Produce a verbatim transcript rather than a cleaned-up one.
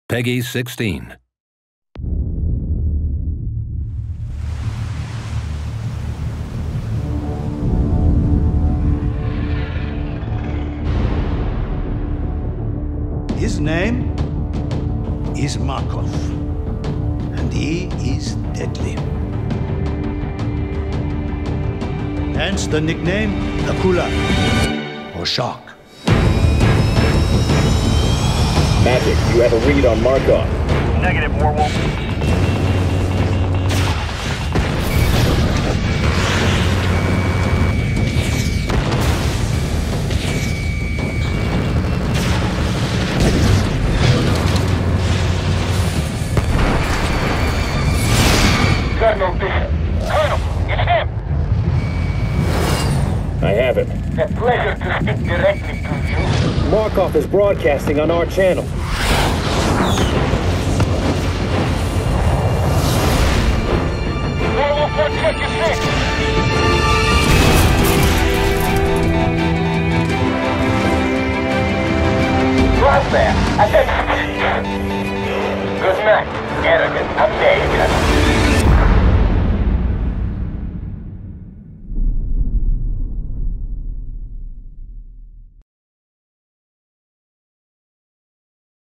Peggy sixteen. His name is Markov, and he is deadly. Hence the nickname Akula, or Shark. Magic, you have a read on Markov. Negative, Warwolf. Colonel Bishop. Colonel, it's him! I have it. A pleasure to speak directly to you. Markov is broadcasting on our channel. Warwolf one fifty-six! Right there. I said... Good night, arrogant American.